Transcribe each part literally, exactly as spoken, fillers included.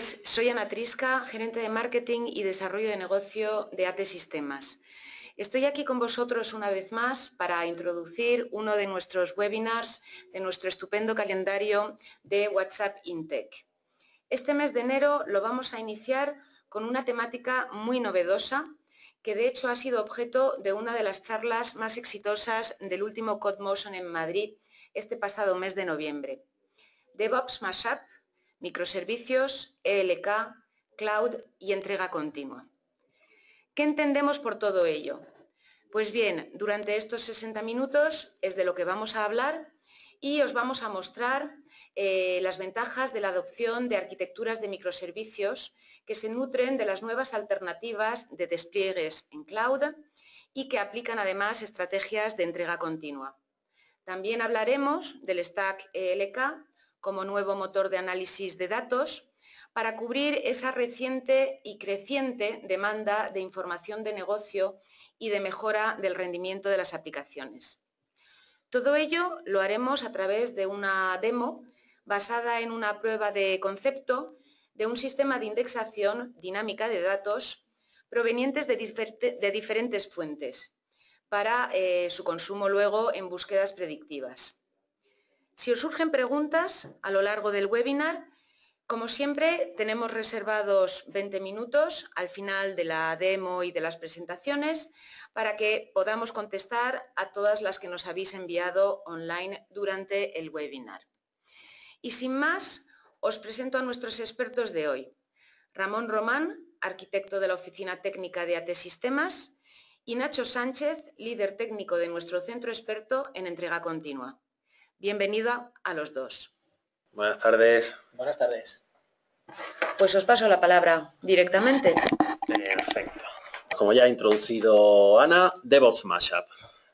tardes, soy Ana Trisca, gerente de marketing y desarrollo de negocio de A T Sistemas. Estoy aquí con vosotros una vez más para introducir uno de nuestros webinars de nuestro estupendo calendario de WhatsApp InTech. Este mes de enero lo vamos a iniciar con una temática muy novedosa que de hecho ha sido objeto de una de las charlas más exitosas del último CodeMotion en Madrid este pasado mes de noviembre. DevOps Mashup, microservicios, E L K, cloud y entrega continua. ¿Qué entendemos por todo ello? Pues bien, durante estos sesenta minutos es de lo que vamos a hablar y os vamos a mostrar eh, las ventajas de la adopción de arquitecturas de microservicios que se nutren de las nuevas alternativas de despliegues en cloud y que aplican además estrategias de entrega continua. También hablaremos del Stack E L K como nuevo motor de análisis de datos para cubrir esa reciente y creciente demanda de información de negocio y de mejora del rendimiento de las aplicaciones. Todo ello lo haremos a través de una demo basada en una prueba de concepto de un sistema de indexación dinámica de datos provenientes de, difer de diferentes fuentes para eh, su consumo luego en búsquedas predictivas. Si os surgen preguntas a lo largo del webinar, como siempre tenemos reservados veinte minutos al final de la demo y de las presentaciones para que podamos contestar a todas las que nos habéis enviado online durante el webinar. Y sin más, os presento a nuestros expertos de hoy. Ramón Román, arquitecto de la Oficina Técnica de A T Sistemas, y Nacho Sánchez, líder técnico de nuestro centro experto en entrega continua. Bienvenido a los dos. Buenas tardes. Buenas tardes. Pues os paso la palabra directamente. Perfecto. Como ya ha introducido Ana, DevOps Mashup.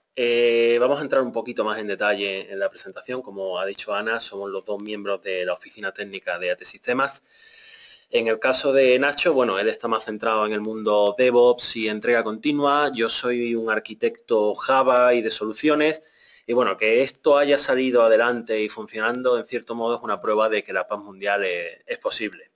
Eh, vamos a entrar un poquito más en detalle en la presentación. Como ha dicho Ana, somos los dos miembros de la Oficina Técnica de A T Sistemas. En el caso de Nacho, bueno, él está más centrado en el mundo DevOps y entrega continua. Yo soy un arquitecto Java y de soluciones. Y bueno, que esto haya salido adelante y funcionando, en cierto modo, es una prueba de que la paz mundial es, es posible.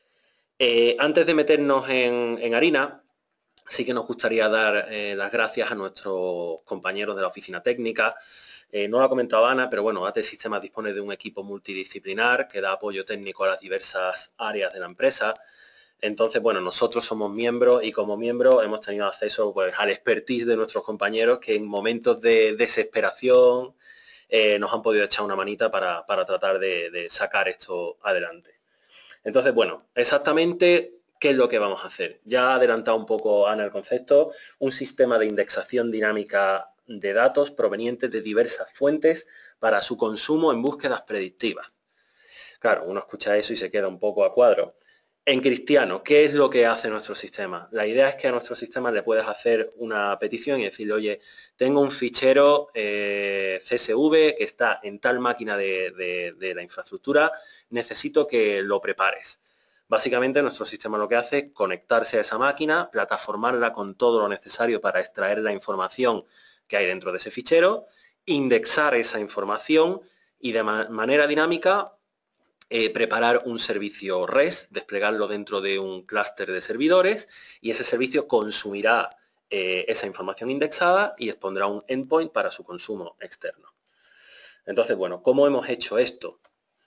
Eh, antes de meternos en, en harina, sí que nos gustaría dar eh, las gracias a nuestros compañeros de la oficina técnica. Eh, no lo ha comentado Ana, pero bueno, A T Sistemas dispone de un equipo multidisciplinar que da apoyo técnico a las diversas áreas de la empresa. Entonces, bueno, nosotros somos miembros y como miembros hemos tenido acceso pues, al expertise de nuestros compañeros que en momentos de desesperación eh, nos han podido echar una manita para, para tratar de, de sacar esto adelante. Entonces, bueno, exactamente qué es lo que vamos a hacer. Ya ha adelantado un poco Ana el concepto, un sistema de indexación dinámica de datos provenientes de diversas fuentes para su consumo en búsquedas predictivas. Claro, uno escucha eso y se queda un poco a cuadro. En cristiano, ¿qué es lo que hace nuestro sistema? La idea es que a nuestro sistema le puedes hacer una petición y decirle, oye, tengo un fichero eh, C S V que está en tal máquina de, de, de la infraestructura, necesito que lo prepares. Básicamente nuestro sistema lo que hace es conectarse a esa máquina, plataformarla con todo lo necesario para extraer la información que hay dentro de ese fichero, indexar esa información y de ma- manera dinámica Eh, preparar un servicio REST, desplegarlo dentro de un clúster de servidores y ese servicio consumirá eh, esa información indexada y expondrá un endpoint para su consumo externo. Entonces, bueno, ¿cómo hemos hecho esto?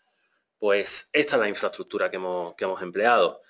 Pues esta es la infraestructura que hemos, que hemos empleado.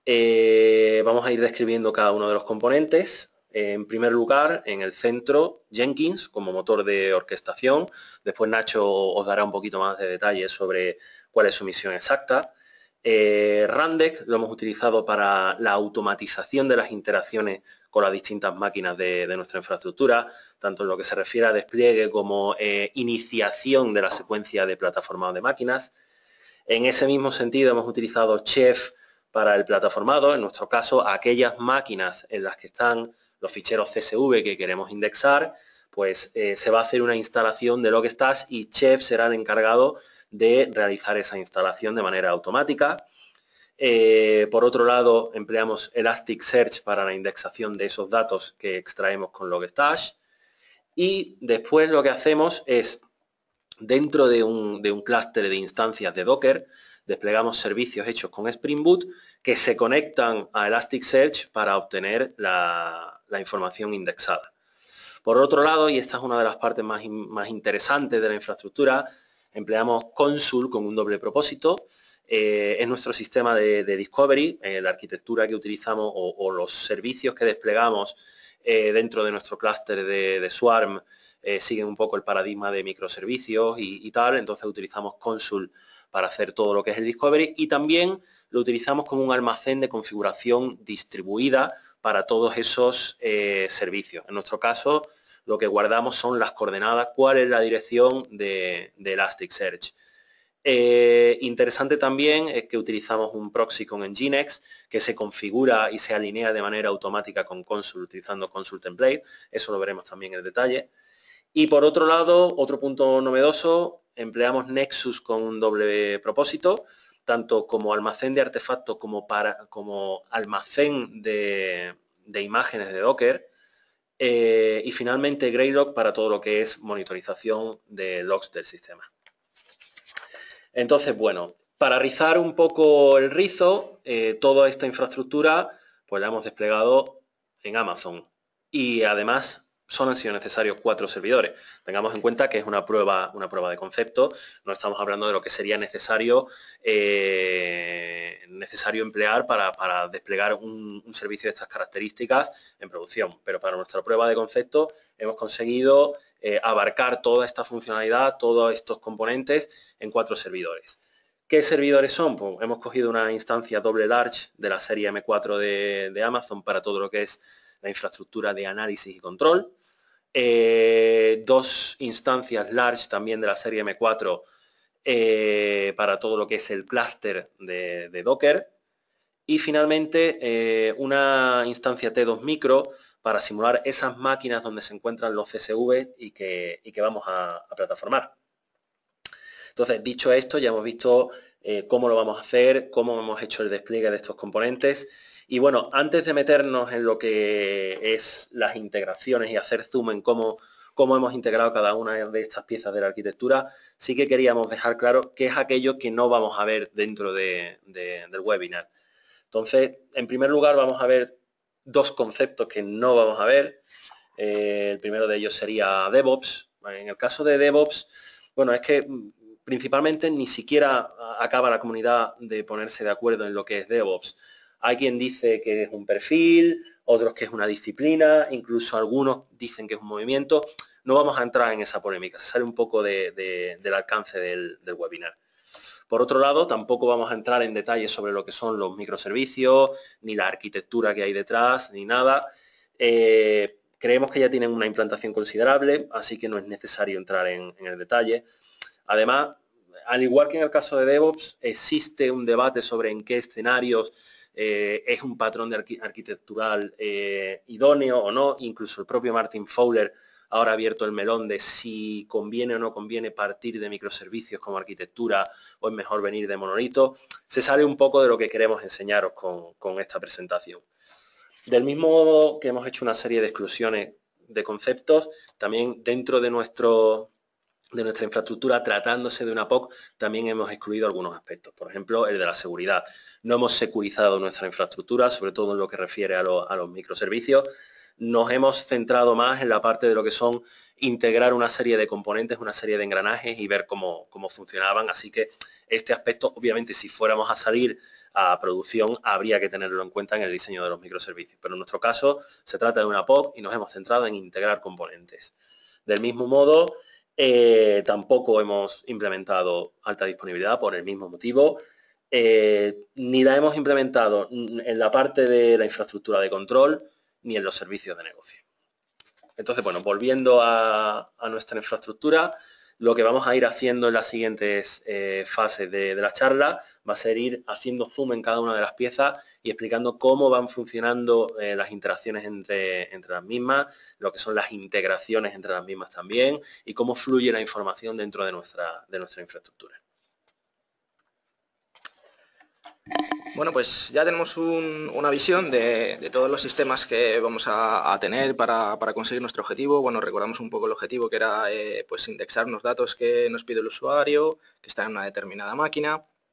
Eh, vamos a ir describiendo cada uno de los componentes. En primer lugar, en el centro, Jenkins como motor de orquestación. Después Nacho os dará un poquito más de detalles sobre cuál es su misión exacta. Eh, Rundeck lo hemos utilizado para la automatización de las interacciones con las distintas máquinas de, de nuestra infraestructura, tanto en lo que se refiere a despliegue como eh, iniciación de la secuencia de plataformado de máquinas. En ese mismo sentido hemos utilizado Chef para el plataformado, en nuestro caso aquellas máquinas en las que están los ficheros C S V que queremos indexar, pues eh, se va a hacer una instalación de Logstash y Chef será el encargado de realizar esa instalación de manera automática. Eh, por otro lado, empleamos Elasticsearch para la indexación de esos datos que extraemos con Logstash. Y después lo que hacemos es, dentro de un, de un clúster de instancias de Docker, desplegamos servicios hechos con Spring Boot que se conectan a Elasticsearch para obtener la, la información indexada. Por otro lado, y esta es una de las partes más, más interesantes de la infraestructura, empleamos Consul con un doble propósito. Eh, es nuestro sistema de, de discovery, eh, la arquitectura que utilizamos o, o los servicios que desplegamos eh, dentro de nuestro clúster de, de Swarm eh, siguen un poco el paradigma de microservicios y, y tal, entonces utilizamos Consul para hacer todo lo que es el discovery y también lo utilizamos como un almacén de configuración distribuida para todos esos eh, servicios. En nuestro caso, lo que guardamos son las coordenadas, cuál es la dirección de, de Elasticsearch. Eh, interesante también es que utilizamos un proxy con Nginx que se configura y se alinea de manera automática con Consul utilizando Consul Template. Eso lo veremos también en detalle. Y por otro lado, otro punto novedoso, empleamos Nexus con un doble propósito, tanto como almacén de artefactos como, para, como almacén de, de imágenes de Docker. Eh, y finalmente Graylog para todo lo que es monitorización de logs del sistema. Entonces, bueno, para rizar un poco el rizo, eh, toda esta infraestructura pues la hemos desplegado en Amazon y además solo han sido necesarios cuatro servidores. Tengamos en cuenta que es una prueba, una prueba de concepto, no estamos hablando de lo que sería necesario, eh, necesario emplear para, para desplegar un, un servicio de estas características en producción, pero para nuestra prueba de concepto hemos conseguido eh, abarcar toda esta funcionalidad, todos estos componentes en cuatro servidores. ¿Qué servidores son? Pues hemos cogido una instancia doble large de la serie M cuatro de, de Amazon para todo lo que es la infraestructura de análisis y control. Eh, dos instancias large también de la serie M cuatro eh, para todo lo que es el clúster de, de Docker. Y finalmente eh, una instancia T dos micro para simular esas máquinas donde se encuentran los C S V y que, y que vamos a, a plataformar. Entonces, dicho esto, ya hemos visto eh, cómo lo vamos a hacer, cómo hemos hecho el despliegue de estos componentes. Y bueno, antes de meternos en lo que es las integraciones y hacer zoom en cómo, cómo hemos integrado cada una de estas piezas de la arquitectura, sí que queríamos dejar claro qué es aquello que no vamos a ver dentro de, de, del webinar. Entonces, en primer lugar, vamos a ver dos conceptos que no vamos a ver. Eh, el primero de ellos sería DevOps. En el caso de DevOps, bueno, es que principalmente ni siquiera acaba la comunidad de ponerse de acuerdo en lo que es DevOps. Hay quien dice que es un perfil, otros que es una disciplina, incluso algunos dicen que es un movimiento. No vamos a entrar en esa polémica, se sale un poco de, de, del alcance del, del webinar. Por otro lado, tampoco vamos a entrar en detalles sobre lo que son los microservicios, ni la arquitectura que hay detrás, ni nada. Eh, creemos que ya tienen una implantación considerable, así que no es necesario entrar en, en el detalle. Además, al igual que en el caso de DevOps, existe un debate sobre en qué escenarios eh, es un patrón de arqu arquitectural eh, idóneo o no. Incluso el propio Martin Fowler ahora ha abierto el melón de si conviene o no conviene partir de microservicios como arquitectura o es mejor venir de monolito. Se sale un poco de lo que queremos enseñaros con, con esta presentación. Del mismo modo que hemos hecho una serie de exclusiones de conceptos, también dentro de nuestro de nuestra infraestructura, tratándose de una P O C, también hemos excluido algunos aspectos. Por ejemplo, el de la seguridad. No hemos securizado nuestra infraestructura, sobre todo en lo que refiere a, lo, a los microservicios. Nos hemos centrado más en la parte de lo que son integrar una serie de componentes, una serie de engranajes y ver cómo, cómo funcionaban. Así que este aspecto, obviamente, si fuéramos a salir a producción, habría que tenerlo en cuenta en el diseño de los microservicios. Pero en nuestro caso, se trata de una P O C y nos hemos centrado en integrar componentes. Del mismo modo, Eh, tampoco hemos implementado alta disponibilidad por el mismo motivo, eh, ni la hemos implementado en la parte de la infraestructura de control ni en los servicios de negocio. Entonces, bueno, volviendo a, a nuestra infraestructura, lo que vamos a ir haciendo en las siguientes eh, fases de, de la charla va a ser ir haciendo zoom en cada una de las piezas y explicando cómo van funcionando eh, las interacciones entre, entre las mismas, lo que son las integraciones entre las mismas también y cómo fluye la información dentro de nuestra, de nuestra infraestructura. Bueno, pues ya tenemos un, una visión de, de todos los sistemas que vamos a, a tener para, para conseguir nuestro objetivo. Bueno, recordamos un poco el objetivo que era eh, pues indexar unos datos que nos pide el usuario, que están en una determinada máquina.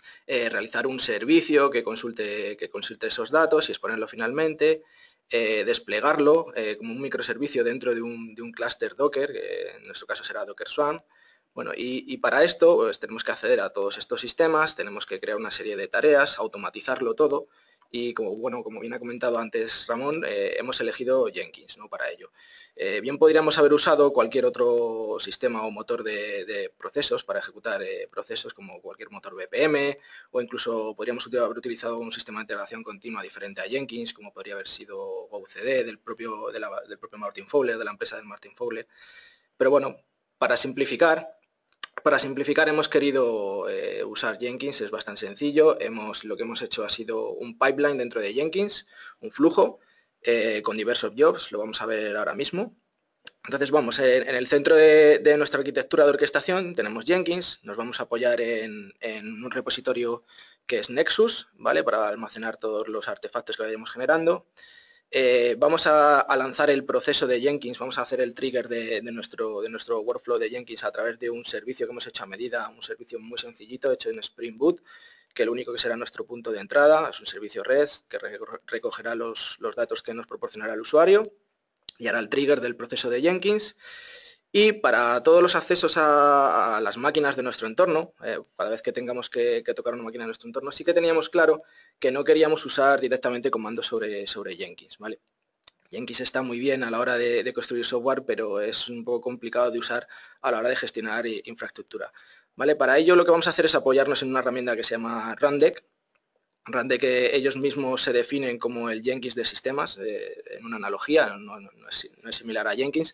eh, realizar un servicio que consulte, que consulte esos datos y exponerlo finalmente, eh, desplegarlo eh, como un microservicio dentro de un, de un clúster Docker, que en nuestro caso será Docker Swarm. Bueno, y, y para esto pues, tenemos que acceder a todos estos sistemas, tenemos que crear una serie de tareas, automatizarlo todo, y como, bueno, como bien ha comentado antes Ramón, eh, hemos elegido Jenkins, ¿no?, para ello. Eh, bien podríamos haber usado cualquier otro sistema o motor de, de procesos para ejecutar eh, procesos, como cualquier motor B P M, o incluso podríamos haber utilizado un sistema de integración continua diferente a Jenkins, como podría haber sido Go C D del propio, de la, del propio Martin Fowler, de la empresa del Martin Fowler. Pero bueno, para simplificar, Para simplificar hemos querido eh, usar Jenkins, es bastante sencillo. Hemos, lo que hemos hecho ha sido un pipeline dentro de Jenkins, un flujo eh, con diversos jobs, lo vamos a ver ahora mismo. Entonces vamos, en, en el centro de, de nuestra arquitectura de orquestación tenemos Jenkins, nos vamos a apoyar en, en un repositorio que es Nexus, ¿vale?, para almacenar todos los artefactos que vayamos generando. Eh, vamos a, a lanzar el proceso de Jenkins, vamos a hacer el trigger de, de, nuestro, de nuestro workflow de Jenkins a través de un servicio que hemos hecho a medida, un servicio muy sencillito hecho en Spring Boot, que lo único que será nuestro punto de entrada es un servicio REST que recogerá los, los datos que nos proporcionará el usuario y hará el trigger del proceso de Jenkins. Y para todos los accesos a, a las máquinas de nuestro entorno, eh, cada vez que tengamos que, que tocar una máquina de nuestro entorno, sí que teníamos claro que no queríamos usar directamente comandos sobre, sobre Jenkins, ¿vale? Jenkins está muy bien a la hora de, de construir software, pero es un poco complicado de usar a la hora de gestionar infraestructura, ¿vale? Para ello lo que vamos a hacer es apoyarnos en una herramienta que se llama Rundeck. Rundeck, que ellos mismos se definen como el Jenkins de sistemas, eh, en una analogía, no, no, no, es, no es similar a Jenkins,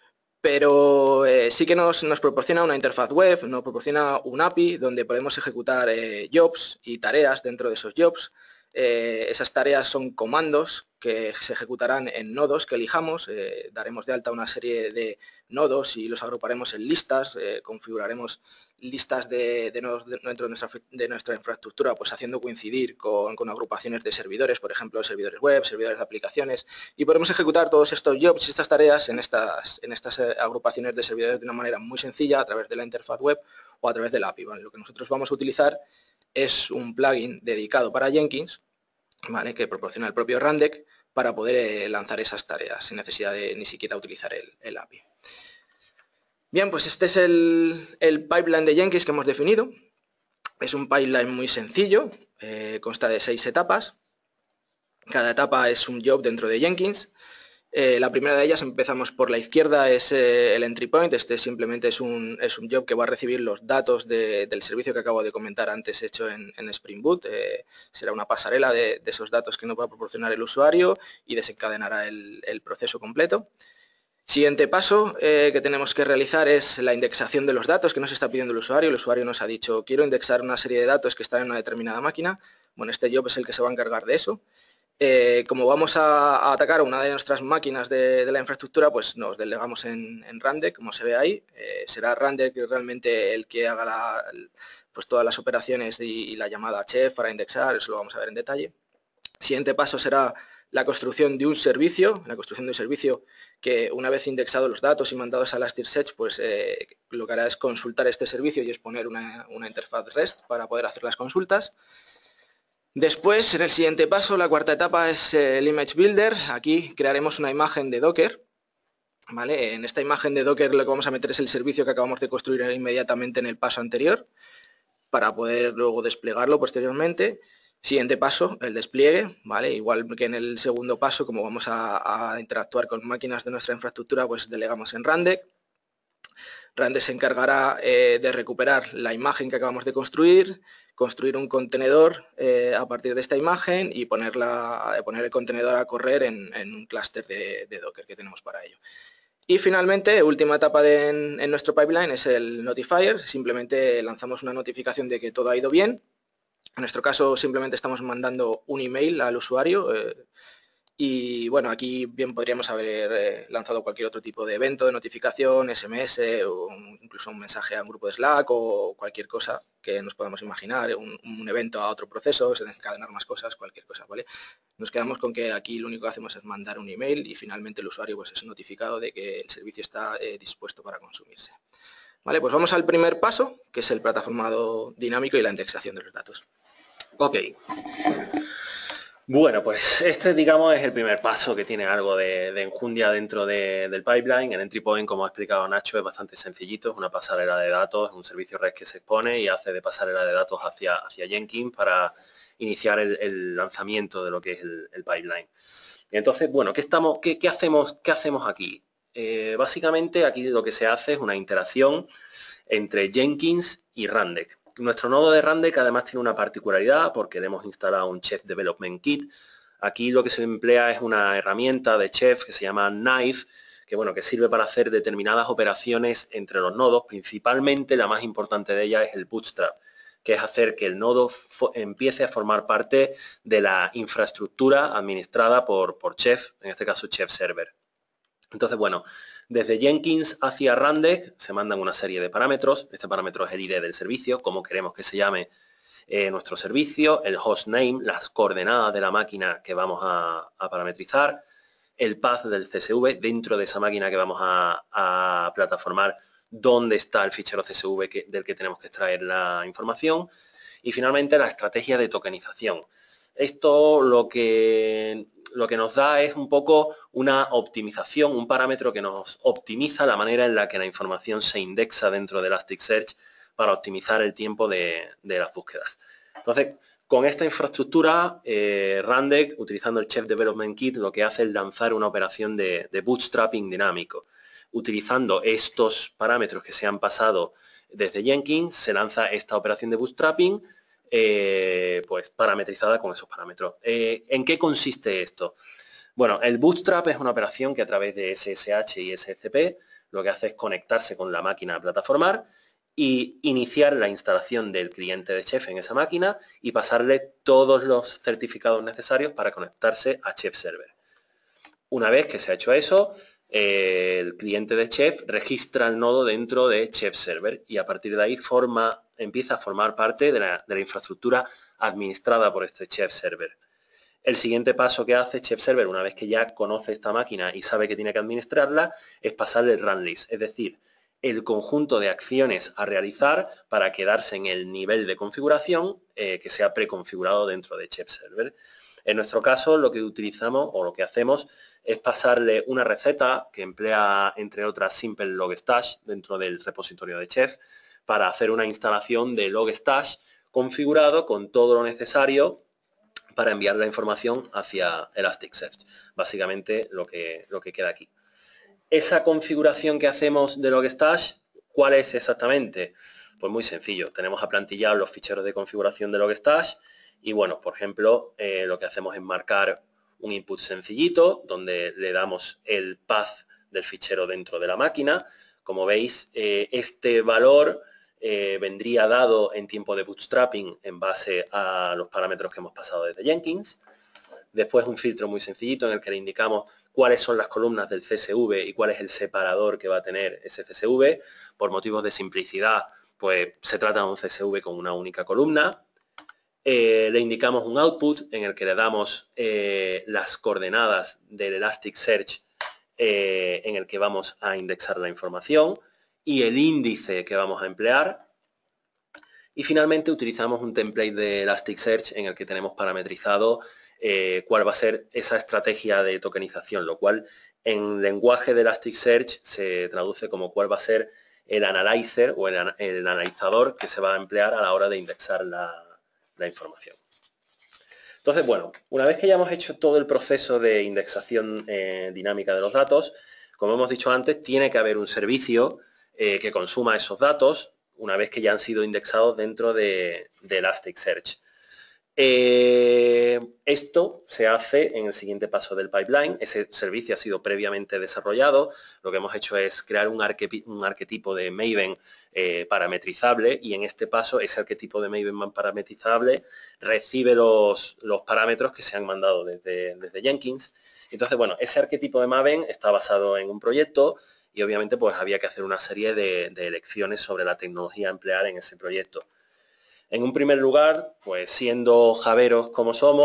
pero eh, sí que nos, nos proporciona una interfaz web, nos proporciona un A P I donde podemos ejecutar eh, jobs y tareas dentro de esos jobs. Eh, esas tareas son comandos que se ejecutarán en nodos que elijamos, eh, daremos de alta una serie de nodos y los agruparemos en listas, eh, configuraremos listas de, de nodos dentro de nuestra, de nuestra infraestructura, pues haciendo coincidir con, con agrupaciones de servidores, por ejemplo, servidores web, servidores de aplicaciones, y podemos ejecutar todos estos jobs y estas tareas en estas, en estas agrupaciones de servidores de una manera muy sencilla a través de la interfaz web o a través del A P I, ¿vale? Lo que nosotros vamos a utilizar es un plugin dedicado para Jenkins, ¿vale?, que proporciona el propio Rundeck para poder eh, lanzar esas tareas sin necesidad de ni siquiera utilizar el, el A P I. Bien, pues este es el, el pipeline de Jenkins que hemos definido. Es un pipeline muy sencillo, eh, consta de seis etapas. Cada etapa es un job dentro de Jenkins. Eh, la primera de ellas, empezamos por la izquierda, es eh, el entry point. Este simplemente es un, es un job que va a recibir los datos de, del servicio que acabo de comentar antes hecho en, en Spring Boot. Eh, será una pasarela de, de esos datos que nos va a proporcionar el usuario y desencadenará el, el proceso completo. Siguiente paso eh, que tenemos que realizar es la indexación de los datos que nos está pidiendo el usuario. El usuario nos ha dicho, quiero indexar una serie de datos que están en una determinada máquina. Bueno, este job es el que se va a encargar de eso. Eh, como vamos a, a atacar a una de nuestras máquinas de, de la infraestructura, pues nos delegamos en, en Rundeck, como se ve ahí. Eh, será Rundeck realmente el que haga la, pues todas las operaciones y, y la llamada chef para indexar, eso lo vamos a ver en detalle. Siguiente paso será la construcción de un servicio, la construcción de un servicio que una vez indexados los datos y mandados a Elasticsearch, pues eh, lo que hará es consultar este servicio y exponer una, una interfaz REST para poder hacer las consultas. Después, en el siguiente paso, la cuarta etapa es el Image Builder. Aquí crearemos una imagen de Docker, ¿vale? En esta imagen de Docker lo que vamos a meter es el servicio que acabamos de construir inmediatamente en el paso anterior para poder luego desplegarlo posteriormente. Siguiente paso, el despliegue, ¿vale? Igual que en el segundo paso, como vamos a, a interactuar con máquinas de nuestra infraestructura, pues delegamos en Rundeck. Rundeck se encargará eh, de recuperar la imagen que acabamos de construir, construir un contenedor eh, a partir de esta imagen y ponerla, poner el contenedor a correr en, en un clúster de, de Docker que tenemos para ello. Y finalmente, última etapa de, en, en nuestro pipeline es el notifier. Simplemente lanzamos una notificación de que todo ha ido bien. En nuestro caso simplemente estamos mandando un email al usuario eh, y bueno, aquí bien podríamos haber eh, lanzado cualquier otro tipo de evento, de notificación, S M S o un, incluso un mensaje a un grupo de Slack o cualquier cosa que nos podamos imaginar, un, un evento a otro proceso, desencadenar más cosas, cualquier cosa, ¿vale? Nos quedamos con que aquí lo único que hacemos es mandar un email y finalmente el usuario pues es notificado de que el servicio está eh, dispuesto para consumirse. Vale, pues vamos al primer paso, que es el plataformado dinámico y la indexación de los datos. Ok. Bueno, pues este, digamos, es el primer paso que tiene algo de, de enjundia dentro de, del pipeline. El entry point, como ha explicado Nacho, es bastante sencillito, es una pasarela de datos, es un servicio REST que se expone y hace de pasarela de datos hacia, hacia Jenkins para iniciar el, el lanzamiento de lo que es el, el pipeline. Entonces, bueno, ¿qué, estamos, qué, qué, hacemos, qué hacemos aquí? Eh, básicamente aquí lo que se hace es una interacción entre Jenkins y Rundeck. Nuestro nodo de Rundeck además tiene una particularidad porque le hemos instalado un Chef Development Kit. Aquí lo que se emplea es una herramienta de Chef que se llama Knife, que, bueno, que sirve para hacer determinadas operaciones entre los nodos. Principalmente la más importante de ellas es el Bootstrap, que es hacer que el nodo empiece a formar parte de la infraestructura administrada por, por Chef, en este caso Chef Server. Entonces, bueno, desde Jenkins hacia Rundeck se mandan una serie de parámetros. Este parámetro es el I D del servicio, cómo queremos que se llame eh, nuestro servicio, el hostname, las coordenadas de la máquina que vamos a, a parametrizar, el path del C S V dentro de esa máquina que vamos a, a plataformar, dónde está el fichero C S V que, del que tenemos que extraer la información, y finalmente la estrategia de tokenización. Esto lo que, lo que nos da es un poco una optimización, un parámetro que nos optimiza la manera en la que la información se indexa dentro de Elasticsearch para optimizar el tiempo de, de las búsquedas. Entonces, con esta infraestructura, eh, Rundeck, utilizando el Chef Development Kit, lo que hace es lanzar una operación de, de bootstrapping dinámico. Utilizando estos parámetros que se han pasado desde Jenkins, se lanza esta operación de bootstrapping, eh, pues parametrizada con esos parámetros. Eh, ¿En qué consiste esto? Bueno, el bootstrap es una operación que a través de S S H y S C P lo que hace es conectarse con la máquina a plataformar y iniciar la instalación del cliente de Chef en esa máquina y pasarle todos los certificados necesarios para conectarse a Chef Server. Una vez que se ha hecho eso, eh, el cliente de Chef registra el nodo dentro de Chef Server y a partir de ahí forma, empieza a formar parte de la, de la infraestructura administrada por este Chef Server. El siguiente paso que hace Chef Server, una vez que ya conoce esta máquina y sabe que tiene que administrarla, es pasarle el run list, es decir, el conjunto de acciones a realizar para quedarse en el nivel de configuración eh, que se ha preconfigurado dentro de Chef Server. En nuestro caso, lo que utilizamos o lo que hacemos es pasarle una receta que emplea, entre otras, Simple Logstash dentro del repositorio de Chef para hacer una instalación de Logstash configurado con todo lo necesario para enviar la información hacia Elasticsearch. Básicamente lo que, lo que queda aquí. Esa configuración que hacemos de Logstash, ¿cuál es exactamente? Pues muy sencillo. Tenemos aplantillados los ficheros de configuración de Logstash y, bueno, por ejemplo, eh, lo que hacemos es marcar un input sencillito donde le damos el path del fichero dentro de la máquina. Como veis, eh, este valor eh, vendría dado en tiempo de bootstrapping en base a los parámetros que hemos pasado desde Jenkins. Después un filtro muy sencillito en el que le indicamos cuáles son las columnas del C S V y cuál es el separador que va a tener ese C S V. Por motivos de simplicidad, pues se trata de un C S V con una única columna. Eh, le indicamos un output en el que le damos eh, las coordenadas del Elasticsearch eh, en el que vamos a indexar la información y el índice que vamos a emplear. Y finalmente utilizamos un template de Elasticsearch en el que tenemos parametrizado eh, cuál va a ser esa estrategia de tokenización, lo cual en lenguaje de Elasticsearch se traduce como cuál va a ser el analyzer o el, el analizador que se va a emplear a la hora de indexar la la información. Entonces, bueno, una vez que ya hemos hecho todo el proceso de indexación eh, dinámica de los datos, como hemos dicho antes, tiene que haber un servicio eh, que consuma esos datos una vez que ya han sido indexados dentro de, de Elasticsearch. Eh, esto se hace en el siguiente paso del pipeline. Ese servicio ha sido previamente desarrollado. Lo que hemos hecho es crear un, arque, un arquetipo de Maven eh, parametrizable y en este paso ese arquetipo de Maven parametrizable recibe los, los parámetros que se han mandado desde, desde Jenkins. Entonces, bueno, ese arquetipo de Maven está basado en un proyecto y obviamente pues había que hacer una serie de, de elecciones sobre la tecnología a emplear en ese proyecto. En un primer lugar, pues siendo javeros como somos,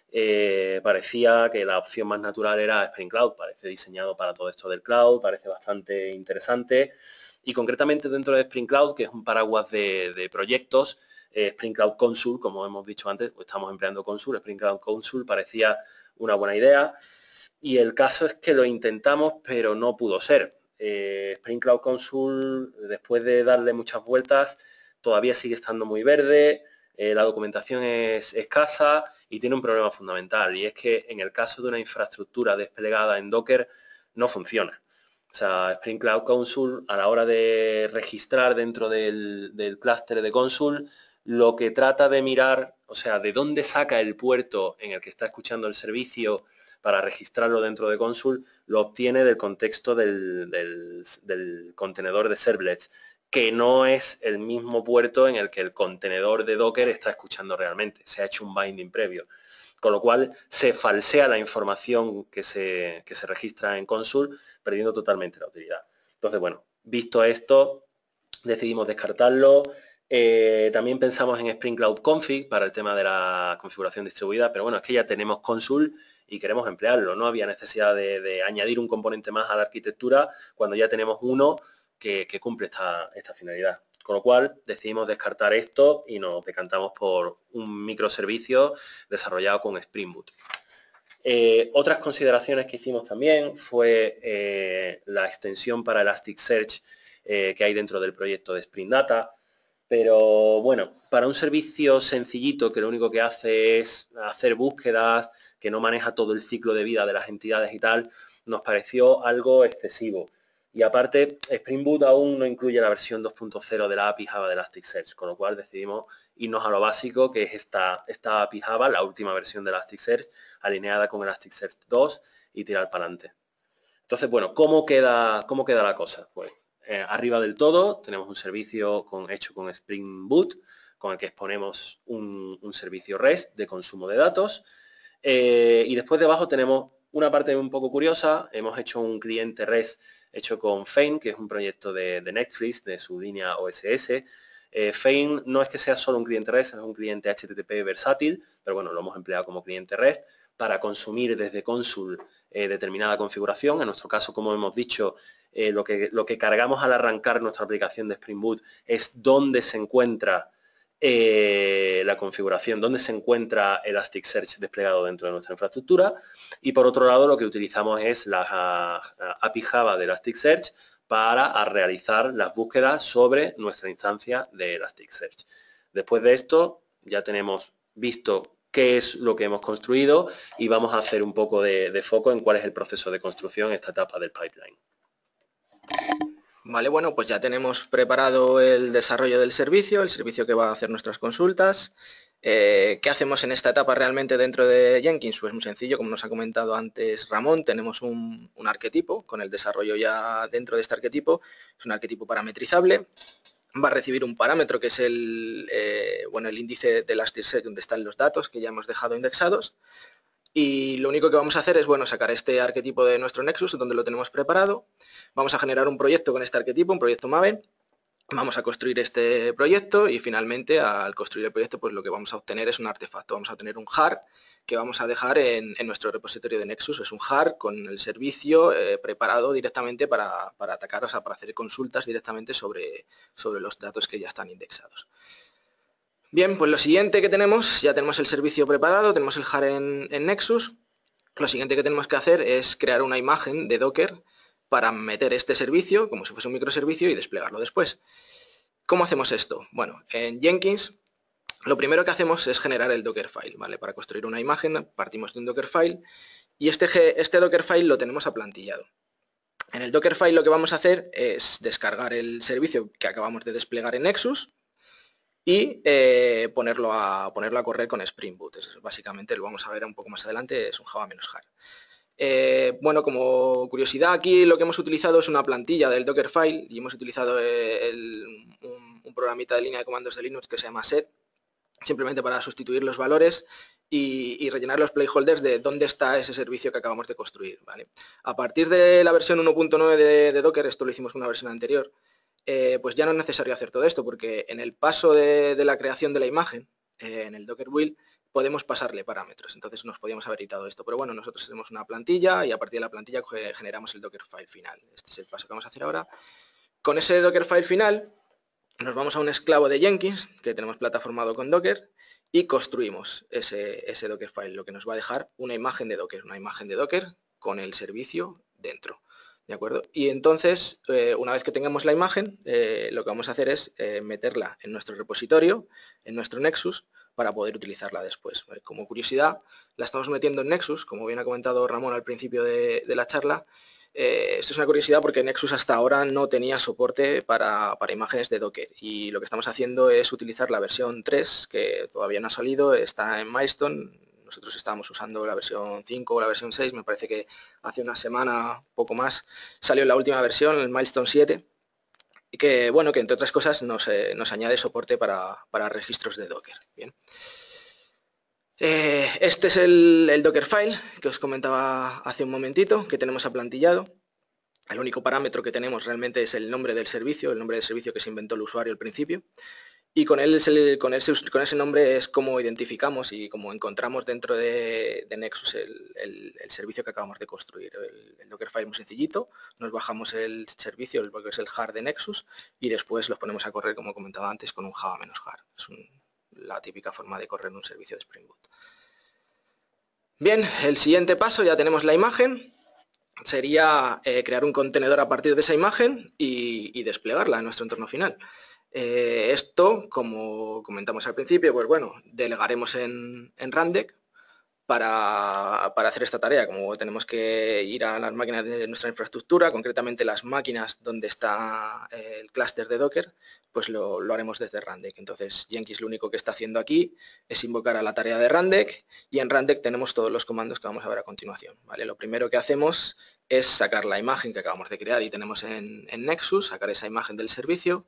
eh, parecía que la opción más natural era Spring Cloud. Parece diseñado para todo esto del cloud, parece bastante interesante. Y concretamente dentro de Spring Cloud, que es un paraguas de, de proyectos, eh, Spring Cloud Consul, como hemos dicho antes, pues estamos empleando Consul, Spring Cloud Consul parecía una buena idea. Y el caso es que lo intentamos, pero no pudo ser. Eh, Spring Cloud Consul, después de darle muchas vueltas, todavía sigue estando muy verde, eh, la documentación es escasa y tiene un problema fundamental, y es que en el caso de una infraestructura desplegada en Docker no funciona. O sea, Spring Cloud Consul, a la hora de registrar dentro del, del clúster de Consul, lo que trata de mirar, o sea, de dónde saca el puerto en el que está escuchando el servicio para registrarlo dentro de Consul, lo obtiene del contexto del, del, del contenedor de servlets, que no es el mismo puerto en el que el contenedor de Docker está escuchando realmente. Se ha hecho un binding previo. Con lo cual se falsea la información que se, que se registra en Consul, perdiendo totalmente la utilidad. Entonces, bueno, visto esto, decidimos descartarlo. Eh, también pensamos en Spring Cloud Config para el tema de la configuración distribuida, pero bueno, es que ya tenemos Consul y queremos emplearlo. No había necesidad de, de añadir un componente más a la arquitectura cuando ya tenemos uno que, que cumple esta, esta finalidad. Con lo cual decidimos descartar esto y nos decantamos por un microservicio desarrollado con Spring Boot. Eh, otras consideraciones que hicimos también fue eh, la extensión para Elasticsearch eh, que hay dentro del proyecto de Spring Data. Pero bueno, para un servicio sencillito que lo único que hace es hacer búsquedas, que no maneja todo el ciclo de vida de las entidades y tal, nos pareció algo excesivo. Y aparte, Spring Boot aún no incluye la versión dos punto cero de la A P I Java de Elasticsearch, con lo cual decidimos irnos a lo básico, que es esta, esta A P I Java, la última versión de Elasticsearch, alineada con Elasticsearch dos y tirar para adelante. Entonces, bueno, ¿cómo queda, cómo queda la cosa? Pues eh, arriba del todo tenemos un servicio con, hecho con Spring Boot, con el que exponemos un, un servicio REST de consumo de datos. Eh, y después debajo tenemos una parte un poco curiosa. Hemos hecho un cliente REST hecho con Feign, que es un proyecto de, de Netflix, de su línea O S S. Eh, Feign no es que sea solo un cliente REST, es un cliente H T T P versátil, pero bueno, lo hemos empleado como cliente REST para consumir desde Consul eh, determinada configuración. En nuestro caso, como hemos dicho, eh, lo, que, lo que cargamos al arrancar nuestra aplicación de Spring Boot es dónde se encuentra Eh, la configuración, donde se encuentra Elasticsearch desplegado dentro de nuestra infraestructura, y por otro lado lo que utilizamos es la, la A P I Java de Elasticsearch para a realizar las búsquedas sobre nuestra instancia de Elasticsearch. Después de esto ya tenemos visto qué es lo que hemos construido y vamos a hacer un poco de, de foco en cuál es el proceso de construcción en esta etapa del pipeline. Vale, bueno, pues ya tenemos preparado el desarrollo del servicio, el servicio que va a hacer nuestras consultas. Eh, ¿Qué hacemos en esta etapa realmente dentro de Jenkins? Pues muy sencillo, como nos ha comentado antes Ramón, tenemos un, un arquetipo, con el desarrollo ya dentro de este arquetipo, es un arquetipo parametrizable, va a recibir un parámetro que es el, eh, bueno, el índice de Elasticsearch donde están los datos que ya hemos dejado indexados. Y lo único que vamos a hacer es, bueno, sacar este arquetipo de nuestro Nexus, donde lo tenemos preparado. Vamos a generar un proyecto con este arquetipo, un proyecto Maven. Vamos a construir este proyecto y finalmente, al construir el proyecto, pues lo que vamos a obtener es un artefacto. Vamos a obtener un jar que vamos a dejar en, en nuestro repositorio de Nexus. Es un jar con el servicio eh, preparado directamente para, para atacar, o sea, para hacer consultas directamente sobre, sobre los datos que ya están indexados. Bien, pues lo siguiente que tenemos, ya tenemos el servicio preparado, tenemos el jar en, en Nexus. Lo siguiente que tenemos que hacer es crear una imagen de Docker para meter este servicio, como si fuese un microservicio, y desplegarlo después. ¿Cómo hacemos esto? Bueno, en Jenkins lo primero que hacemos es generar el Dockerfile, ¿vale? Para construir una imagen partimos de un Dockerfile y este, este Dockerfile lo tenemos aplantillado. En el Dockerfile lo que vamos a hacer es descargar el servicio que acabamos de desplegar en Nexus, y eh, ponerlo, a, ponerlo a correr con Spring Boot. Eso básicamente lo vamos a ver un poco más adelante, es un Java-jar. Eh, bueno, como curiosidad, aquí lo que hemos utilizado es una plantilla del Dockerfile y hemos utilizado el, un, un programita de línea de comandos de Linux que se llama set, simplemente para sustituir los valores y, y rellenar los placeholders de dónde está ese servicio que acabamos de construir, ¿vale? A partir de la versión uno punto nueve de, de Docker, esto lo hicimos en una versión anterior, Eh, pues ya no es necesario hacer todo esto, porque en el paso de, de la creación de la imagen, eh, en el Docker build, podemos pasarle parámetros. Entonces nos podíamos haber editado esto. Pero bueno, nosotros tenemos una plantilla y a partir de la plantilla generamos el Dockerfile final. Este es el paso que vamos a hacer ahora. Con ese Dockerfile final nos vamos a un esclavo de Jenkins que tenemos plataformado con Docker y construimos ese, ese Dockerfile, lo que nos va a dejar una imagen de Docker, una imagen de Docker con el servicio dentro. ¿De acuerdo? Y entonces, eh, una vez que tengamos la imagen, eh, lo que vamos a hacer es eh, meterla en nuestro repositorio, en nuestro Nexus, para poder utilizarla después. ¿Vale? Como curiosidad, la estamos metiendo en Nexus, como bien ha comentado Ramón al principio de, de la charla. Eh, esto es una curiosidad porque Nexus hasta ahora no tenía soporte para, para imágenes de Docker y lo que estamos haciendo es utilizar la versión tres, que todavía no ha salido, está en Milestone. Nosotros estábamos usando la versión cinco o la versión seis, me parece que hace una semana, poco más, salió la última versión, el Milestone siete, y que, bueno, que entre otras cosas nos, eh, nos añade soporte para, para registros de Docker. Bien. Eh, este es el, el Dockerfile que os comentaba hace un momentito, que tenemos aplantillado. El único parámetro que tenemos realmente es el nombre del servicio, el nombre del servicio que se inventó el usuario al principio. Y con, él, con, ese, con ese nombre es como identificamos y como encontramos dentro de, de Nexus el, el, el servicio que acabamos de construir. El, el Dockerfile muy sencillito, nos bajamos el servicio, el, que es el jar de Nexus, y después los ponemos a correr, como comentaba antes, con un java-jar. Es un, la típica forma de correr un servicio de Spring Boot. Bien, el siguiente paso, ya tenemos la imagen, sería eh, crear un contenedor a partir de esa imagen y, y desplegarla en nuestro entorno final. Eh, esto, como comentamos al principio, pues bueno, delegaremos en, en Rundeck para, para hacer esta tarea. Como tenemos que ir a las máquinas de nuestra infraestructura, concretamente las máquinas donde está el clúster de Docker, pues lo, lo haremos desde Rundeck. Entonces Jenkins lo único que está haciendo aquí es invocar a la tarea de Rundeck y en Rundeck tenemos todos los comandos que vamos a ver a continuación. ¿Vale? Lo primero que hacemos es sacar la imagen que acabamos de crear y tenemos en, en Nexus, sacar esa imagen del servicio,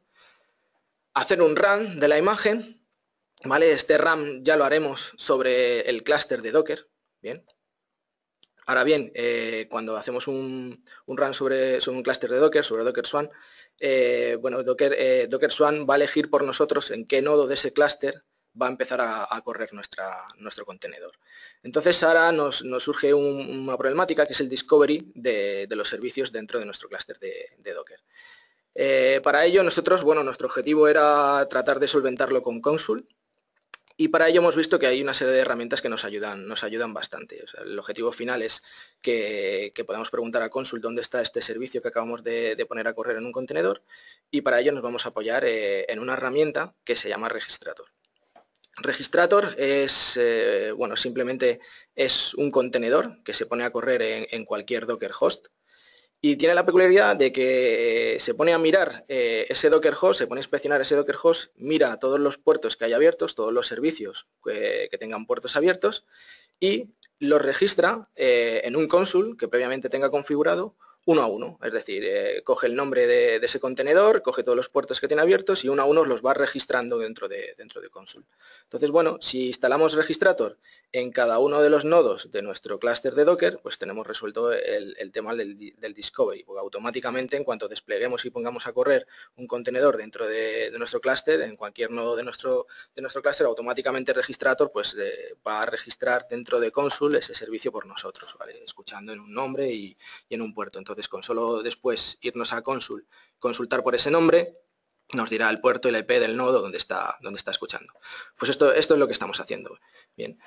hacer un run de la imagen, ¿vale? Este run ya lo haremos sobre el clúster de Docker, ¿bien? Ahora bien, eh, cuando hacemos un, un run sobre, sobre un clúster de Docker, sobre Docker Swarm, eh, bueno, Docker, eh, Docker Swarm va a elegir por nosotros en qué nodo de ese clúster va a empezar a, a correr nuestra, nuestro contenedor. Entonces ahora nos, nos surge un, una problemática que es el discovery de, de los servicios dentro de nuestro clúster de, de Docker. Eh, para ello nosotros, bueno, nuestro objetivo era tratar de solventarlo con Consul y para ello hemos visto que hay una serie de herramientas que nos ayudan, nos ayudan bastante. O sea, el objetivo final es que, que podamos preguntar a Consul dónde está este servicio que acabamos de, de poner a correr en un contenedor y para ello nos vamos a apoyar eh, en una herramienta que se llama Registrator. Registrator es, eh, bueno, simplemente es un contenedor que se pone a correr en, en cualquier Docker host. Y tiene la peculiaridad de que se pone a mirar eh, ese Docker host, se pone a inspeccionar ese Docker host, mira todos los puertos que hay abiertos, todos los servicios que, que tengan puertos abiertos y los registra eh, en un console que previamente tenga configurado uno a uno. Es decir, eh, coge el nombre de, de ese contenedor, coge todos los puertos que tiene abiertos y uno a uno los va registrando dentro de, dentro de console. Entonces, bueno, si instalamos Registrator en cada uno de los nodos de nuestro clúster de Docker, pues tenemos resuelto el, el tema del, del discovery, porque automáticamente en cuanto despleguemos y pongamos a correr un contenedor dentro de, de nuestro clúster, en cualquier nodo de nuestro, de nuestro clúster, automáticamente Registrator pues, eh, va a registrar dentro de console ese servicio por nosotros, ¿vale? Escuchando en un nombre y, y en un puerto. Entonces, con solo después irnos a Consul, consultar por ese nombre, nos dirá el puerto y la I P del nodo donde está, donde está escuchando. Pues esto, esto es lo que estamos haciendo. Bien.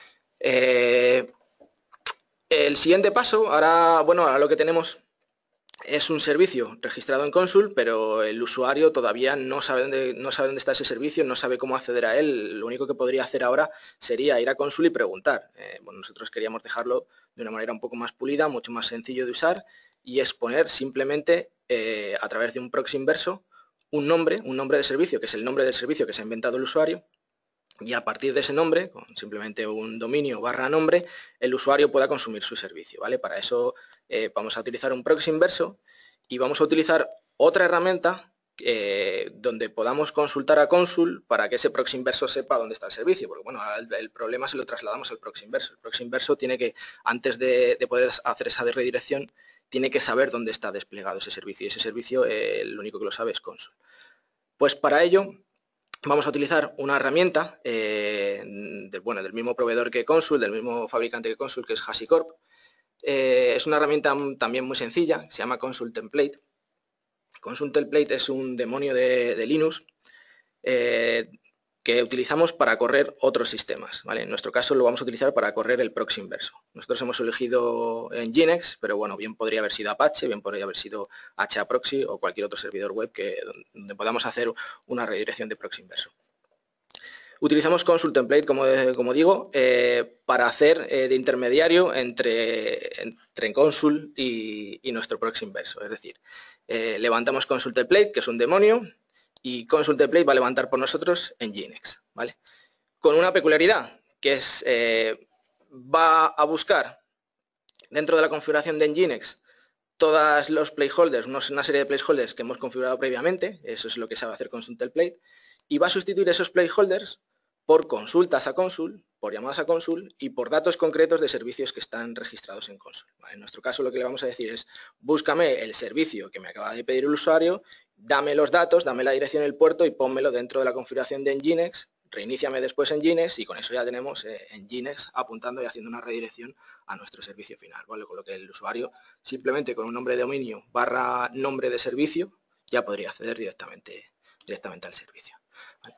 Eh, el siguiente paso, ahora, bueno, ahora lo que tenemos es un servicio registrado en Consul, pero el usuario todavía no sabe dónde, no sabe dónde está ese servicio, no sabe cómo acceder a él. Lo único que podría hacer ahora sería ir a Consul y preguntar. Eh, bueno, nosotros queríamos dejarlo de una manera un poco más pulida, mucho más sencillo de usar, y exponer simplemente eh, a través de un proxy inverso un nombre, un nombre de servicio, que es el nombre del servicio que se ha inventado el usuario, y a partir de ese nombre, con simplemente un dominio barra nombre, el usuario pueda consumir su servicio, ¿vale? Para eso eh, vamos a utilizar un proxy inverso y vamos a utilizar otra herramienta eh, donde podamos consultar a Consul para que ese proxy inverso sepa dónde está el servicio, porque bueno, el, el problema se lo trasladamos al proxy inverso. El proxy inverso tiene que, antes de, de poder hacer esa redirección, tiene que saber dónde está desplegado ese servicio y ese servicio eh, lo único que lo sabe es Consul. Pues para ello vamos a utilizar una herramienta eh, de, bueno, del mismo proveedor que Consul, del mismo fabricante que Consul, que es HashiCorp. Eh, es una herramienta también muy sencilla, se llama Consul Template. Consul Template es un demonio de, de Linux eh, que utilizamos para correr otros sistemas, ¿vale? En nuestro caso lo vamos a utilizar para correr el proxy inverso. Nosotros hemos elegido Nginx, pero bueno, bien podría haber sido Apache, bien podría haber sido H A Proxy o cualquier otro servidor web que, donde podamos hacer una redirección de proxy inverso. Utilizamos Consul Template, como, como digo, eh, para hacer eh, de intermediario entre, entre Consul y, y nuestro proxy inverso. Es decir, eh, levantamos Consul Template, que es un demonio, y Consul Template va a levantar por nosotros Nginx, ¿vale? Con una peculiaridad, que es, eh, va a buscar dentro de la configuración de Nginx todos los placeholders, una serie de placeholders que hemos configurado previamente, eso es lo que sabe hacer Consul Template, y va a sustituir esos placeholders por consultas a Consul, por llamadas a Consul y por datos concretos de servicios que están registrados en Consul. ¿Vale? En nuestro caso lo que le vamos a decir es, búscame el servicio que me acaba de pedir el usuario, dame los datos, dame la dirección del puerto y pónmelo dentro de la configuración de Nginx, reiníciame después Nginx y con eso ya tenemos eh, Nginx apuntando y haciendo una redirección a nuestro servicio final, ¿vale? Con lo que el usuario simplemente con un nombre de dominio barra nombre de servicio ya podría acceder directamente, directamente al servicio. ¿Vale?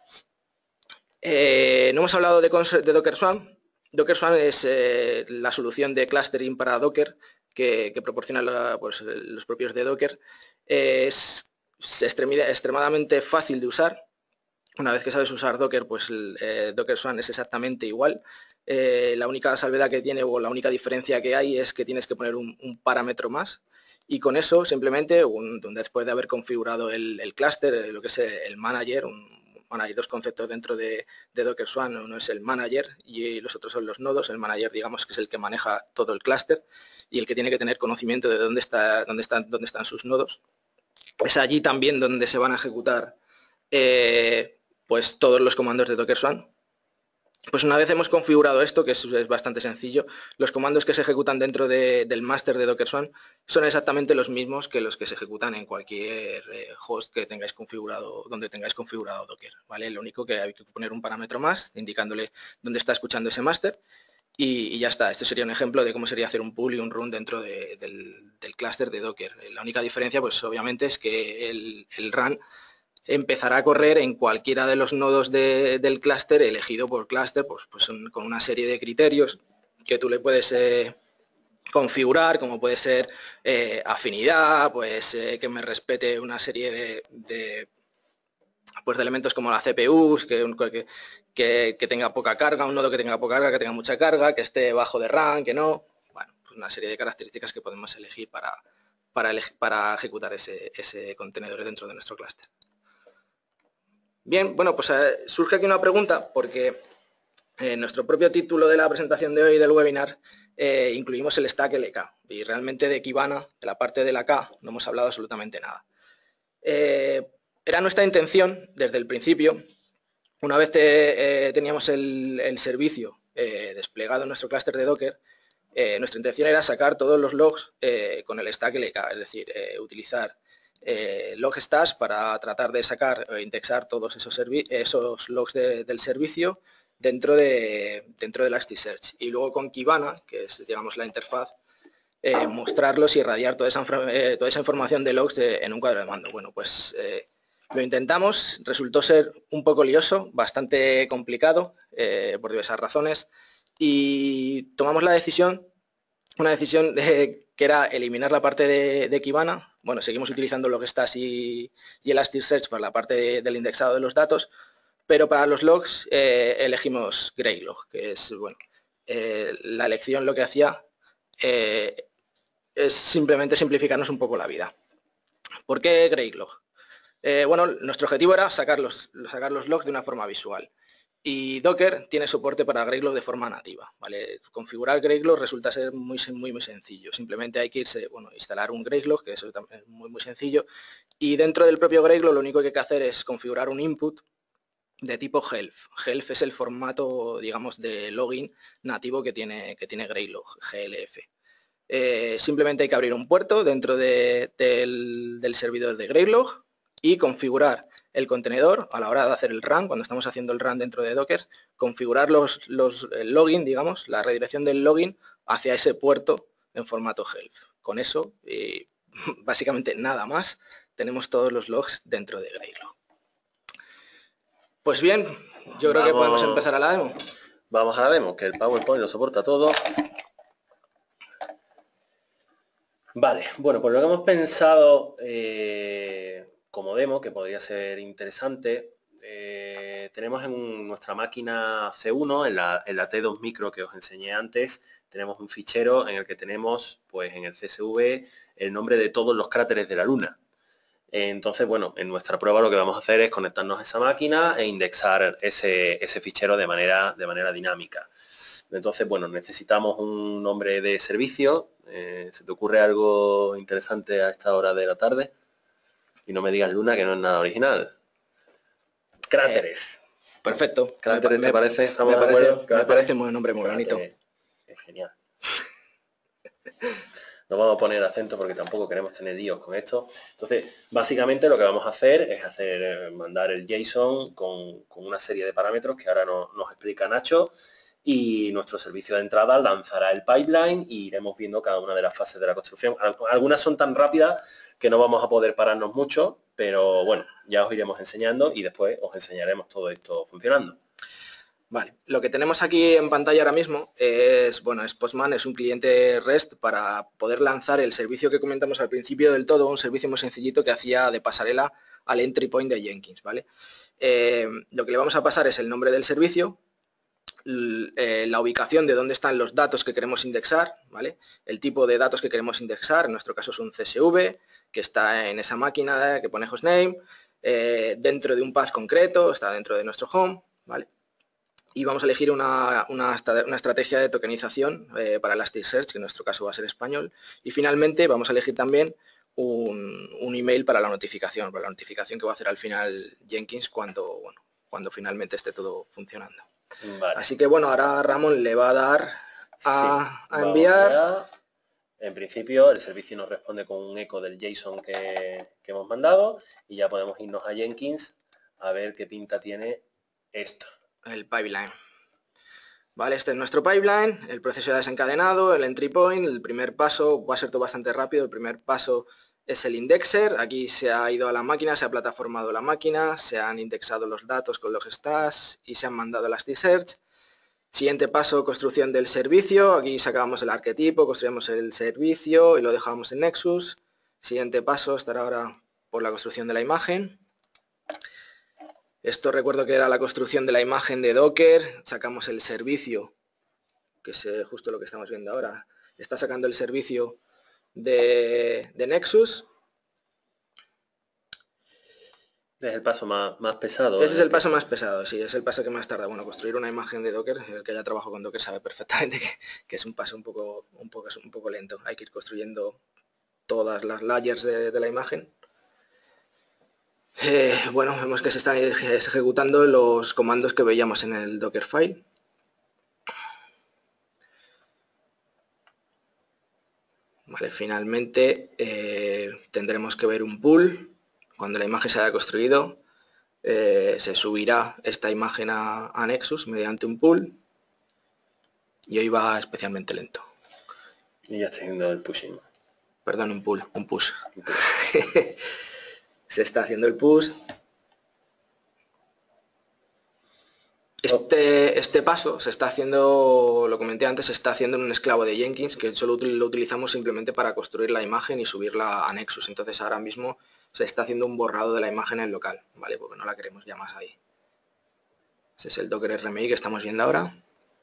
Eh, no hemos hablado de, de Docker Swarm. Docker Swarm es eh, la solución de clustering para Docker que, que proporcionan la, pues, los propios de Docker. Eh, es, es extremadamente fácil de usar. Una vez que sabes usar Docker, pues el, eh, Docker Swarm es exactamente igual. Eh, la única salvedad que tiene o la única diferencia que hay es que tienes que poner un, un parámetro más. Y con eso simplemente, un, después de haber configurado el, el clúster, lo que es el manager, un, bueno, hay dos conceptos dentro de, de Docker Swarm, uno es el manager y los otros son los nodos. El manager, digamos, que es el que maneja todo el clúster y el que tiene que tener conocimiento de dónde, está, dónde, están, dónde están sus nodos. Es allí también donde se van a ejecutar eh, pues todos los comandos de Docker Swarm. Pues una vez hemos configurado esto, que es, es bastante sencillo, los comandos que se ejecutan dentro de, del máster de Docker Swarm son exactamente los mismos que los que se ejecutan en cualquier eh, host que tengáis configurado, donde tengáis configurado Docker, ¿vale? Lo único que hay que poner un parámetro más, indicándole dónde está escuchando ese máster, y, y ya está. Este sería un ejemplo de cómo sería hacer un pull y un run dentro de, del, del clúster de Docker. La única diferencia, pues obviamente, es que el, el run empezará a correr en cualquiera de los nodos de, del clúster elegido por clúster, pues, pues con una serie de criterios que tú le puedes eh, configurar, como puede ser eh, afinidad, pues eh, que me respete una serie de, de, pues, de elementos como la C P U, que, que, que tenga poca carga, un nodo que tenga poca carga, que tenga mucha carga, que esté bajo de RAM, que no. Bueno, pues una serie de características que podemos elegir para, para, para ejecutar ese, ese contenedor dentro de nuestro clúster. Bien, bueno, pues eh, surge aquí una pregunta porque en nuestro propio título de la presentación de hoy del webinar eh, incluimos el stack L K y realmente de Kibana, de la parte de la K, no hemos hablado absolutamente nada. Eh, era nuestra intención desde el principio, una vez que eh, teníamos el, el servicio eh, desplegado en nuestro clúster de Docker, eh, nuestra intención era sacar todos los logs eh, con el stack L K, es decir, eh, utilizar Eh, logstash para tratar de sacar o indexar todos esos, esos logs de, del servicio dentro de dentro de Elasticsearch y luego con Kibana, que es digamos la interfaz, eh, mostrarlos y irradiar toda esa, eh, toda esa información de logs de, en un cuadro de mando. Bueno, pues eh, lo intentamos, resultó ser un poco lioso, bastante complicado eh, por diversas razones y tomamos la decisión, una decisión de que era eliminar la parte de, de Kibana. Bueno, seguimos utilizando Logstash y, y Elasticsearch para la parte de, del indexado de los datos, pero para los logs eh, elegimos Graylog, que es, bueno, eh, la elección lo que hacía eh, es simplemente simplificarnos un poco la vida. ¿Por qué Graylog? Eh, bueno, nuestro objetivo era sacar los, sacar los logs de una forma visual. Y Docker tiene soporte para Graylog de forma nativa, ¿vale? Configurar Graylog resulta ser muy, muy, muy sencillo. Simplemente hay que irse, bueno, instalar un Graylog, que eso también es muy, muy sencillo. Y dentro del propio Graylog lo único que hay que hacer es configurar un input de tipo Helf. Helf es el formato, digamos, de login nativo que tiene, que tiene Graylog, G L F. Eh, simplemente hay que abrir un puerto dentro de, del, del servidor de Graylog y configurar el contenedor a la hora de hacer el run, cuando estamos haciendo el run dentro de Docker, configurar los, los el login, digamos, la redirección del login hacia ese puerto en formato help. Con eso, y básicamente nada más, tenemos todos los logs dentro de Greylog. Pues bien, yo creo Vamos, que podemos empezar a la demo. Vamos a la demo, que el PowerPoint lo soporta todo. Vale, bueno, pues lo que hemos pensado eh, como demo, que podría ser interesante, eh, tenemos en nuestra máquina C uno, en la, en la T dos micro que os enseñé antes, tenemos un fichero en el que tenemos, pues en el C S V, el nombre de todos los cráteres de la Luna. Entonces, bueno, en nuestra prueba lo que vamos a hacer es conectarnos a esa máquina e indexar ese, ese fichero de manera, de manera dinámica. Entonces, bueno, necesitamos un nombre de servicio. Eh, ¿Se te ocurre algo interesante a esta hora de la tarde? Y no me digas Luna, que no es nada original. Cráteres. Eh, perfecto. ¿Cráteres me, te parece? ¿Estamos me de acuerdo? Parece, me parece un nombre muy bonito. Es genial. No vamos a poner acento porque tampoco queremos tener líos con esto. Entonces, básicamente lo que vamos a hacer es hacer mandar el JSON con, con una serie de parámetros que ahora no, nos explica Nacho, y nuestro servicio de entrada lanzará el pipeline y iremos viendo cada una de las fases de la construcción. Algunas son tan rápidas que no vamos a poder pararnos mucho, pero bueno, ya os iremos enseñando y después os enseñaremos todo esto funcionando. Vale, lo que tenemos aquí en pantalla ahora mismo es, bueno, es Postman, es un cliente REST para poder lanzar el servicio que comentamos al principio del todo, un servicio muy sencillito que hacía de pasarela al entry point de Jenkins, ¿vale? Eh, lo que le vamos a pasar es el nombre del servicio, la ubicación de dónde están los datos que queremos indexar, ¿vale? El tipo de datos que queremos indexar, en nuestro caso es un C S V, que está en esa máquina que pone hostname, eh, dentro de un path concreto, está dentro de nuestro home, ¿vale? Y vamos a elegir una, una, una estrategia de tokenización eh, para Elasticsearch, que en nuestro caso va a ser español. Y finalmente vamos a elegir también un, un email para la notificación, para la notificación que va a hacer al final Jenkins cuando, bueno, cuando finalmente esté todo funcionando. Vale. Así que bueno, ahora Ramón le va a dar a, sí, a enviar. Ya. En principio el servicio nos responde con un eco del JSON que, que hemos mandado y ya podemos irnos a Jenkins a ver qué pinta tiene esto. El pipeline. Vale, este es nuestro pipeline, el proceso ya desencadenado, el entry point, el primer paso va a ser todo bastante rápido. El primer paso es el indexer. Aquí se ha ido a la máquina, se ha plataformado la máquina, se han indexado los datos con los stats y se han mandado a Elasticsearch. Siguiente paso, construcción del servicio. Aquí sacamos el arquetipo, construimos el servicio y lo dejamos en Nexus. Siguiente paso estará ahora por la construcción de la imagen. Esto recuerdo que era la construcción de la imagen de Docker. Sacamos el servicio, que es justo lo que estamos viendo ahora. Está sacando el servicio de, de Nexus. Es el paso más, más pesado. Ese es el paso más pesado, sí, es el paso que más tarda. Bueno, construir una imagen de Docker, el que haya trabajado con Docker sabe perfectamente que, que es un paso un poco, un, poco, un poco lento. Hay que ir construyendo todas las layers de, de la imagen. Eh, bueno, vemos que se están ejecutando los comandos que veíamos en el Dockerfile. Vale, finalmente eh, tendremos que ver un pull. Cuando la imagen se haya construido, eh, se subirá esta imagen a, a Nexus mediante un pull. Y hoy va especialmente lento. Y ya está haciendo el pushing. Perdón, un pull, un push. Un push. Se está haciendo el push. Este, este paso se está haciendo, lo comenté antes, se está haciendo en un esclavo de Jenkins, que solo lo utilizamos simplemente para construir la imagen y subirla a Nexus. Entonces ahora mismo se está haciendo un borrado de la imagen en local, ¿vale? Porque no la queremos ya más ahí. Ese es el Docker R M I que estamos viendo ahora.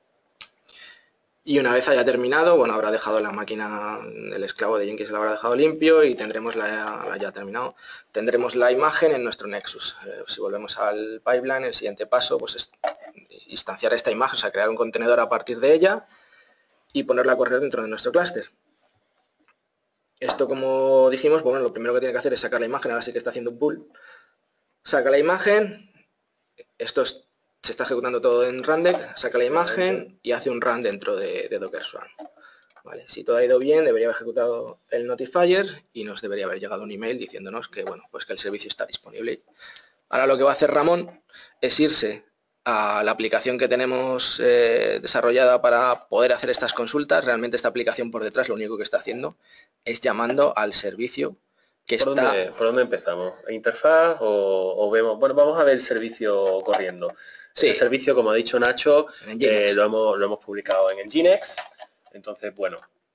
Y una vez haya terminado, bueno, habrá dejado la máquina, el esclavo de Jenkins lo habrá dejado limpio y tendremos la, la ya terminado. Tendremos la imagen en nuestro Nexus. Eh, si volvemos al pipeline, el siguiente paso pues es instanciar esta imagen, o sea, crear un contenedor a partir de ella y ponerla a correr dentro de nuestro clúster. Esto, como dijimos, bueno, lo primero que tiene que hacer es sacar la imagen, ahora sí que está haciendo un pull. Saca la imagen, esto es, se está ejecutando todo en Rundeck, saca la imagen y hace un run dentro de, de Docker Swarm. Vale, si todo ha ido bien, debería haber ejecutado el notifier y nos debería haber llegado un email diciéndonos que, bueno, pues que el servicio está disponible Ahora lo que va a hacer Ramón es irse a la aplicación que tenemos eh, desarrollada para poder hacer estas consultas. Realmente esta aplicación por detrás lo único que está haciendo es llamando al servicio que ¿Por está... dónde, ¿Por dónde empezamos? ¿Interfaz o, o vemos? Bueno, vamos a ver el servicio corriendo. Sí. El servicio, como ha dicho Nacho, eh, lo, hemos, lo hemos publicado en Nginx. Entonces, bueno,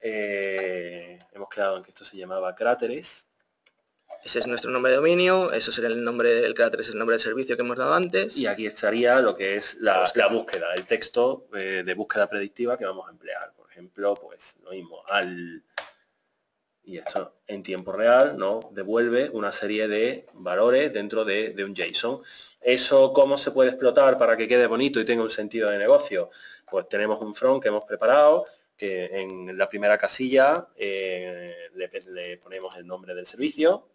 eh, hemos quedado en que esto se llamaba Cráteres. Ese es nuestro nombre de dominio, eso será el nombre del Cráteres, el nombre del servicio que hemos dado antes. Y aquí estaría lo que es la, la búsqueda, el texto eh, de búsqueda predictiva que vamos a emplear. Por ejemplo, pues lo mismo, al... Y esto en tiempo real nos devuelve una serie de valores dentro de, de un JSON. ¿Eso cómo se puede explotar para que quede bonito y tenga un sentido de negocio? Pues tenemos un front que hemos preparado, que en la primera casilla eh, le, le ponemos el nombre del servicio.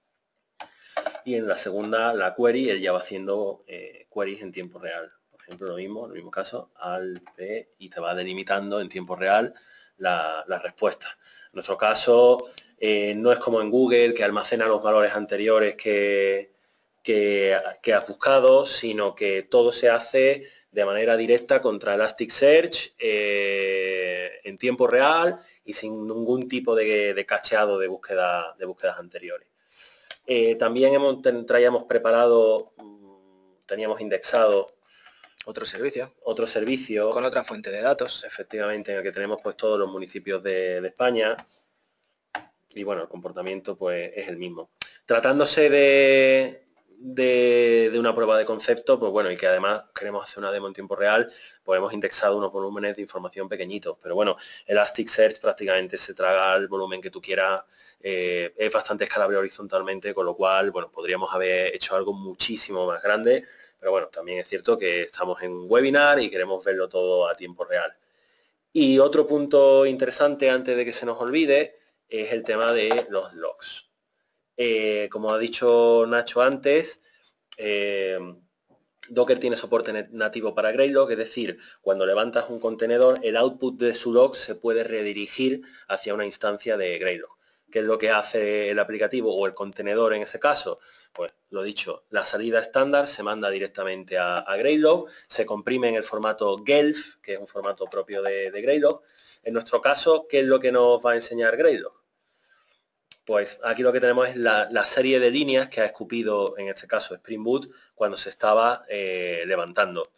Y en la segunda, la query, él ya va haciendo eh, queries en tiempo real. Por ejemplo, lo mismo, en el mismo caso, al p, y te va delimitando en tiempo real la, la respuesta. En nuestro caso, eh, no es como en Google, que almacena los valores anteriores que, que, que has buscado, sino que todo se hace de manera directa contra Elasticsearch eh, en tiempo real y sin ningún tipo de, de cacheado de, búsqueda, de búsquedas anteriores. Eh, también hemos, traíamos preparado, teníamos indexado otro servicio. Otro servicio. Con otra fuente de datos. Efectivamente, en el que tenemos pues todos los municipios de, de España. Y bueno, el comportamiento pues es el mismo. Tratándose de, de, de una prueba de concepto, pues bueno, y que además queremos hacer una demo en tiempo real, pues hemos indexado unos volúmenes de información pequeñitos. Pero bueno, Elasticsearch prácticamente se traga el volumen que tú quieras. Eh, es bastante escalable horizontalmente, con lo cual, bueno, podríamos haber hecho algo muchísimo más grande. Pero bueno, también es cierto que estamos en un webinar y queremos verlo todo a tiempo real. Y otro punto interesante, antes de que se nos olvide, es el tema de los logs. Eh, como ha dicho Nacho antes, eh, Docker tiene soporte nativo para Graylog, es decir, cuando levantas un contenedor, el output de su log se puede redirigir hacia una instancia de Graylog. ¿Qué es lo que hace el aplicativo o el contenedor en ese caso? Pues lo dicho, la salida estándar se manda directamente a, a Graylog, se comprime en el formato Guelph, que es un formato propio de, de Graylog. En nuestro caso, ¿qué es lo que nos va a enseñar Graylog? Pues aquí lo que tenemos es la, la serie de líneas que ha escupido, en este caso Spring Boot, cuando se estaba eh, levantando.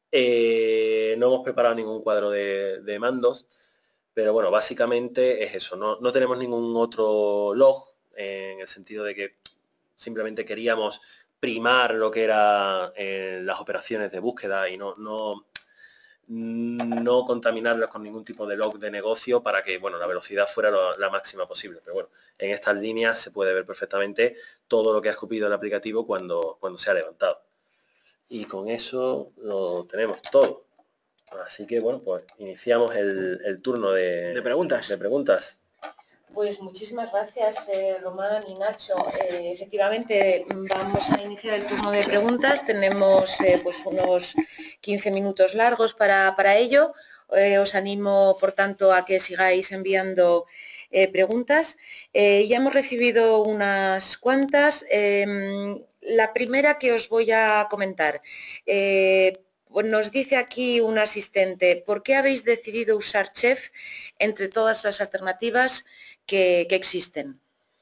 Eh, no hemos preparado ningún cuadro de, de mandos, pero bueno, básicamente es eso. No, no tenemos ningún otro log, eh, en el sentido de que simplemente queríamos primar lo que eran eh, las operaciones de búsqueda y no, no, no contaminarlas con ningún tipo de log de negocio para que bueno, la velocidad fuera lo, la máxima posible. Pero bueno, en estas líneas se puede ver perfectamente todo lo que ha escupido el aplicativo cuando, cuando se ha levantado. Y con eso lo tenemos todo. Así que bueno, pues iniciamos el, el turno de, de preguntas. De preguntas. Pues muchísimas gracias, eh, Román y Nacho. Eh, efectivamente, vamos a iniciar el turno de preguntas. Tenemos eh, pues unos quince minutos largos para, para ello. Eh, os animo, por tanto, a que sigáis enviando eh, preguntas. Eh, ya hemos recibido unas cuantas. Eh, la primera que os voy a comentar. Eh, Pues nos dice aquí un asistente, ¿por qué habéis decidido usar Chef entre todas las alternativas que, que existen?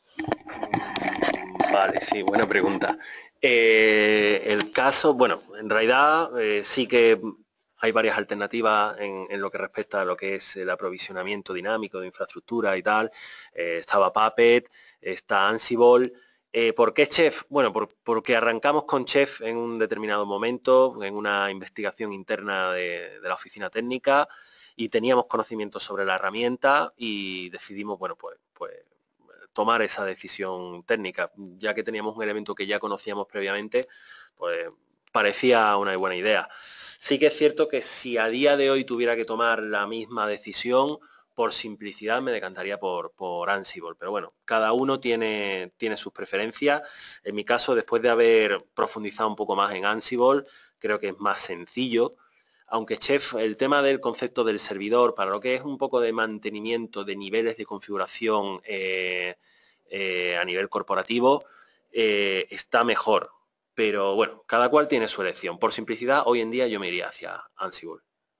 Vale, sí, buena pregunta. Eh, el caso, bueno, en realidad eh, sí que hay varias alternativas en, en lo que respecta a lo que es el aprovisionamiento dinámico de infraestructura y tal. Eh, estaba Puppet, está Ansible. Eh, ¿Por qué Chef? Bueno, por, porque arrancamos con Chef en un determinado momento, en una investigación interna de, de la oficina técnica y teníamos conocimientos sobre la herramienta y decidimos, bueno, pues, pues tomar esa decisión técnica. Ya que teníamos un elemento que ya conocíamos previamente, pues parecía una buena idea. Sí que es cierto que si a día de hoy tuviera que tomar la misma decisión, por simplicidad me decantaría por, por Ansible, pero bueno, cada uno tiene, tiene sus preferencias. En mi caso, después de haber profundizado un poco más en Ansible, creo que es más sencillo, aunque Chef, el tema del concepto del servidor, para lo que es un poco de mantenimiento de niveles de configuración eh, eh, a nivel corporativo, eh, está mejor. pero bueno, cada cual tiene su elección. Por simplicidad, hoy en día yo me iría hacia Ansible.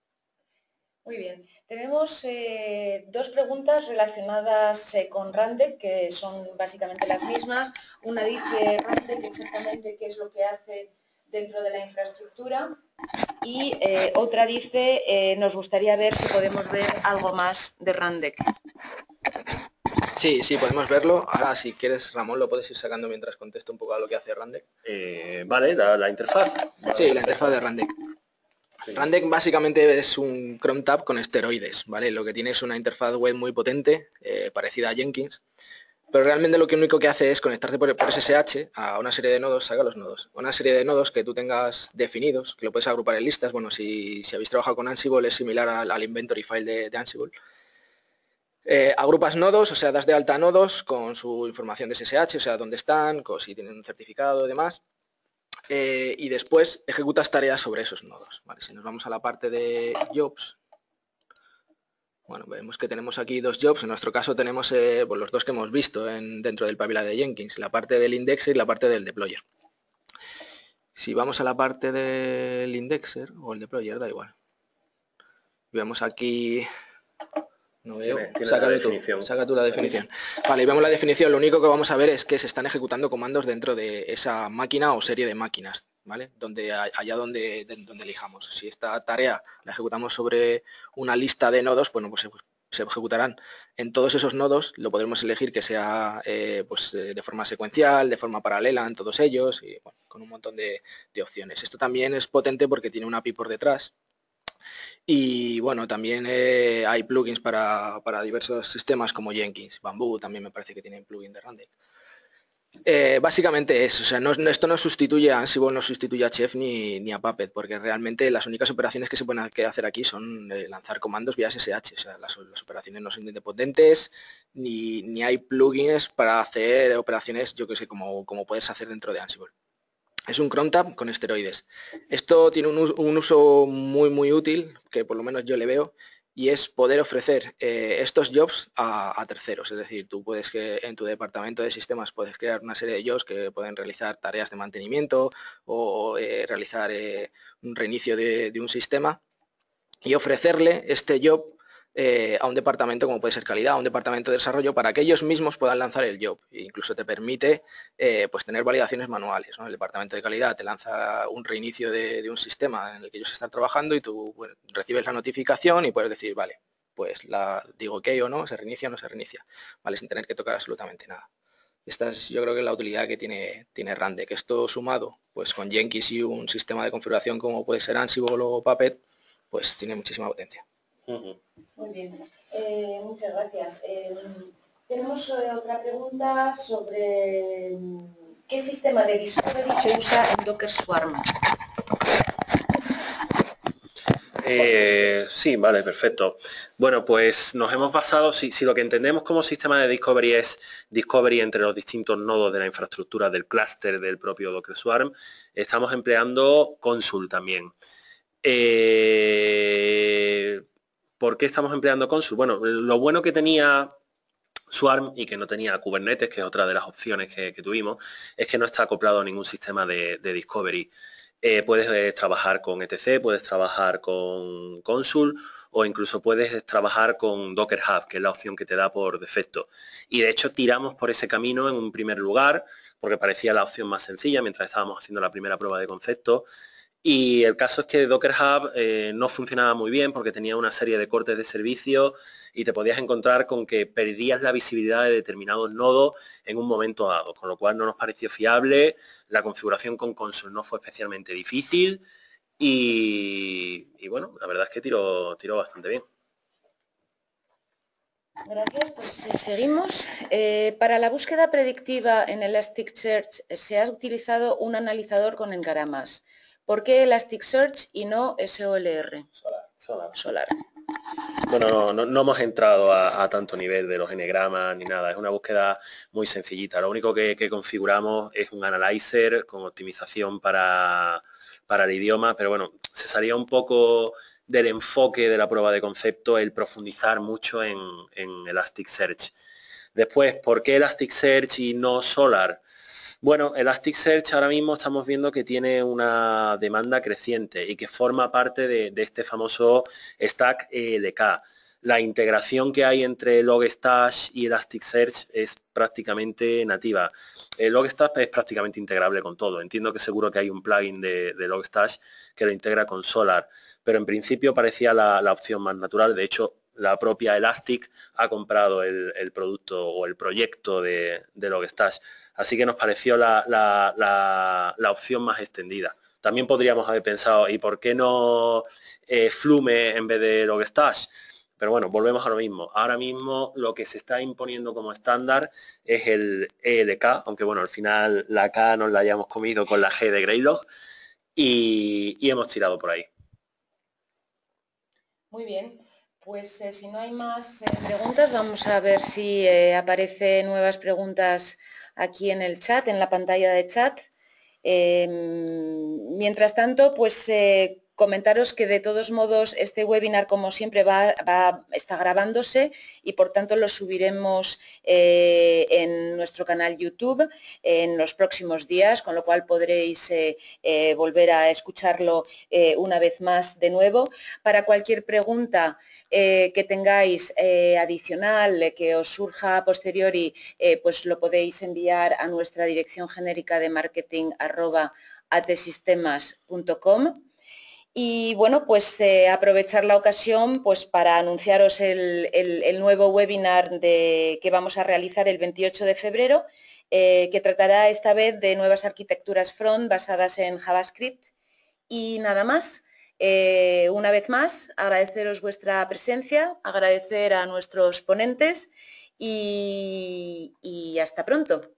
Muy bien. Tenemos eh, dos preguntas relacionadas eh, con Rundeck, que son básicamente las mismas. Una dice, Rundeck exactamente qué es lo que hace dentro de la infraestructura. Y eh, otra dice, eh, nos gustaría ver si podemos ver algo más de Rundeck. Sí, sí, podemos verlo. Ahora, si quieres, Ramón, lo puedes ir sacando mientras contesto un poco a lo que hace Rundeck. Eh, vale, la, la interfaz. Sí, la interfaz de Rundeck. Rundeck básicamente es un Chrome Tab con esteroides, ¿vale? Lo que tiene es una interfaz web muy potente, eh, parecida a Jenkins, pero realmente lo que único que hace es conectarte por, por S S H a una serie de nodos, saca los nodos, una serie de nodos que tú tengas definidos, que lo puedes agrupar en listas. Bueno, si, si habéis trabajado con Ansible es similar al, al inventory file de, de Ansible. Eh, agrupas nodos, o sea, das de alta nodos con su información de S S H, o sea, dónde están, con si tienen un certificado y demás. Eh, y después ejecutas tareas sobre esos nodos. Vale, si nos vamos a la parte de jobs, bueno, vemos que tenemos aquí dos jobs. En nuestro caso tenemos eh, pues los dos que hemos visto en, dentro del pipeline de Jenkins, la parte del indexer y la parte del deployer. Si vamos a la parte del indexer o el deployer, da igual. Y vemos aquí... No veo. Tiene, tiene Sácalo la tú, definición. saca tú la definición. Vale, y vemos la definición. Lo único que vamos a ver es que se están ejecutando comandos dentro de esa máquina o serie de máquinas, ¿vale? Donde, allá donde, donde elijamos. Si esta tarea la ejecutamos sobre una lista de nodos, bueno, pues se, se ejecutarán en todos esos nodos. Lo podremos elegir que sea eh, pues, de forma secuencial, de forma paralela en todos ellos, y bueno, con un montón de, de opciones. Esto también es potente porque tiene una A P I por detrás. Y bueno, también eh, hay plugins para, para diversos sistemas como Jenkins, Bamboo también me parece que tiene un plugin de Rundeck. Eh, básicamente es, o sea, no, esto no sustituye a Ansible, no sustituye a Chef ni, ni a Puppet, porque realmente las únicas operaciones que se pueden hacer aquí son eh, lanzar comandos vía S S H, o sea, las, las operaciones no son independientes, ni, ni hay plugins para hacer operaciones, yo que sé, como, como puedes hacer dentro de Ansible. Es un Chrome Tab con esteroides. Esto tiene un, un uso muy muy útil, que por lo menos yo le veo, y es poder ofrecer eh, estos jobs a, a terceros. Es decir, tú puedes que en tu departamento de sistemas puedes crear una serie de jobs que pueden realizar tareas de mantenimiento o eh, realizar eh, un reinicio de, de un sistema y ofrecerle este job Eh, a un departamento como puede ser calidad, a un departamento de desarrollo, para que ellos mismos puedan lanzar el job. E incluso te permite eh, pues tener validaciones manuales, ¿no? El departamento de calidad te lanza un reinicio de, de un sistema en el que ellos están trabajando y tú bueno, recibes la notificación y puedes decir, vale, pues la digo ok o no, se reinicia o no se reinicia, ¿vale? Sin tener que tocar absolutamente nada. Esta es yo creo que es la utilidad que tiene, tiene Rundeck. Esto sumado pues con Jenkins y un sistema de configuración como puede ser Ansible o Puppet, pues tiene muchísima potencia. Uh-huh. Muy bien, eh, muchas gracias. Eh, tenemos eh, otra pregunta sobre qué sistema de discovery se usa en Docker Swarm. Eh, sí, vale, perfecto. Bueno, pues nos hemos basado, si, si lo que entendemos como sistema de discovery es discovery entre los distintos nodos de la infraestructura del clúster del propio Docker Swarm, estamos empleando Consul también. Eh, ¿Por qué estamos empleando Consul? Bueno, lo bueno que tenía Swarm y que no tenía Kubernetes, que es otra de las opciones que, que tuvimos, es que no está acoplado a ningún sistema de, de discovery. Eh, puedes eh, trabajar con E T C, puedes trabajar con Consul o incluso puedes trabajar con Docker Hub, que es la opción que te da por defecto. Y de hecho tiramos por ese camino en un primer lugar, porque parecía la opción más sencilla mientras estábamos haciendo la primera prueba de concepto. Y el caso es que Docker Hub eh, no funcionaba muy bien porque tenía una serie de cortes de servicio y te podías encontrar con que perdías la visibilidad de determinados nodos en un momento dado, con lo cual no nos pareció fiable. La configuración con Consul no fue especialmente difícil y, y bueno, la verdad es que tiró, tiró bastante bien. Gracias, pues seguimos. Eh, para la búsqueda predictiva en Elasticsearch se ha utilizado un analizador con engramas. ¿Por qué Elasticsearch y no S O L R? Solar. Solar. Solar. Bueno, no, no, no hemos entrado a, a tanto nivel de los enegramas ni nada. Es una búsqueda muy sencillita. Lo único que, que configuramos es un analyzer con optimización para, para el idioma, pero bueno, se salía un poco del enfoque de la prueba de concepto el profundizar mucho en, en Elasticsearch. Después, ¿por qué Elasticsearch y no Solar? Bueno, Elasticsearch ahora mismo estamos viendo que tiene una demanda creciente y que forma parte de, de este famoso stack E L K. La integración que hay entre Logstash y Elasticsearch es prácticamente nativa. El Logstash es prácticamente integrable con todo. Entiendo que seguro que hay un plugin de, de Logstash que lo integra con Solr, pero en principio parecía la, la opción más natural. De hecho, la propia Elastic ha comprado el, el producto o el proyecto de, de Logstash. Así que nos pareció la, la, la, la opción más extendida. También podríamos haber pensado, ¿y por qué no eh, Flume en vez de Logstash? Pero bueno, volvemos a lo mismo. Ahora mismo lo que se está imponiendo como estándar es el E L K, aunque bueno, al final la K nos la hayamos comido con la G de Greylog y, y hemos tirado por ahí. Muy bien. Pues eh, si no hay más eh, preguntas, vamos a ver si eh, aparecen nuevas preguntas aquí en el chat, en la pantalla de chat. Eh, mientras tanto, pues eh, comentaros que de todos modos este webinar, como siempre, va, va, está grabándose y por tanto lo subiremos eh, en nuestro canal YouTube en los próximos días, con lo cual podréis eh, eh, volver a escucharlo eh, una vez más de nuevo. Para cualquier pregunta Eh, que tengáis eh, adicional, eh, que os surja a posteriori, eh, pues lo podéis enviar a nuestra dirección genérica de marketing arroba atesistemas punto com. Y bueno, pues eh, aprovechar la ocasión pues, para anunciaros el, el, el nuevo webinar de, que vamos a realizar el veintiocho de febrero, eh, que tratará esta vez de nuevas arquitecturas front basadas en JavaScript. Y nada más. Eh, una vez más, agradeceros vuestra presencia, agradecer a nuestros ponentes y, y hasta pronto.